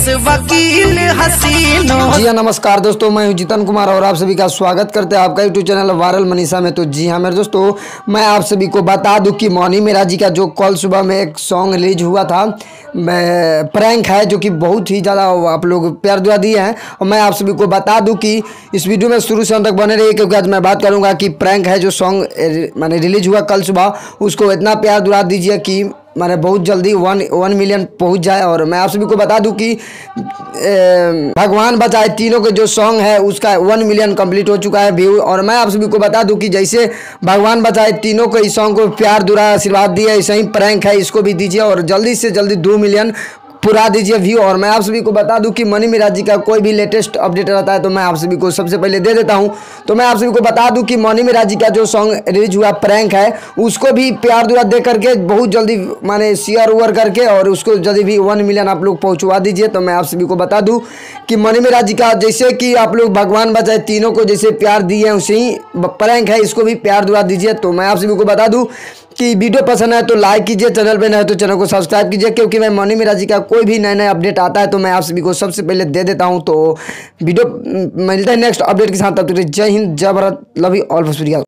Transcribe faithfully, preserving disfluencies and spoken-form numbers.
वकील हसीनो। जी हाँ, नमस्कार दोस्तों, मैं हूं जितन कुमार और आप सभी का स्वागत करते हैं आपका यूट्यूब चैनल वायरल मनीषा में। तो जी हाँ मेरे दोस्तों, मैं आप सभी को बता दूं कि मौनी मेरा जी का जो कल सुबह में एक सॉन्ग रिलीज हुआ था, प्रैंक है, जो कि बहुत ही ज़्यादा आप लोग प्यार दुआ दिए हैं। और मैं आप सभी को बता दूं कि इस वीडियो में शुरू से अंत तक बने रहिए, क्योंकि आज मैं बात करूंगा कि प्रैंक है जो सॉन्ग मैंने रिलीज हुआ कल सुबह, उसको इतना प्यार दुआ दीजिए कि मैंने बहुत जल्दी वन वन मिलियन पहुंच जाए। और मैं आप सभी को बता दूं कि ए, भगवान बचाए तीनों के जो सॉन्ग है उसका वन मिलियन कंप्लीट हो चुका है व्यू। और मैं आप सभी को बता दूं कि जैसे भगवान बचाए तीनों को इस सॉन्ग को प्यार दुरा आशीर्वाद दिया, ऐसे ही प्रैंक है इसको भी दीजिए और जल्दी से जल्दी दो मिलियन पूरा दीजिए व्यू। और मैं आप सभी को बता दूं कि मनी मेरा जी का कोई भी लेटेस्ट अपडेट रहता है तो मैं आप सभी को सबसे पहले दे देता हूं। तो मैं आप सभी को बता दूं कि मनी मेरा जी का जो सॉन्ग रिलीज हुआ प्रैंक है, उसको भी प्यार दुआ दे करके बहुत जल्दी माने शेयर ओवर करके और उसको जल्दी भी वन मिलियन आप लोग पहुंचवा दीजिए। तो मैं आप सभी को बता दूं कि मनी मेरा जी का जैसे कि आप लोग भगवान बचाए तीनों को जैसे प्यार दिए हैं, उसे ही प्रैंक है इसको भी प्यार दुआ दीजिए। तो मैं आप सभी को बता दूं कि वीडियो पसंद है तो लाइक कीजिए, चैनल पे नए तो चैनल को सब्सक्राइब कीजिए, क्योंकि मैं मौनी मेरा जी का कोई भी नए नए अपडेट आता है तो मैं आप सभी को सबसे पहले दे देता हूं। तो वीडियो मिलते हैं नेक्स्ट अपडेट के साथ, तब तक जय हिंद, जय भारत, लव यू ऑल।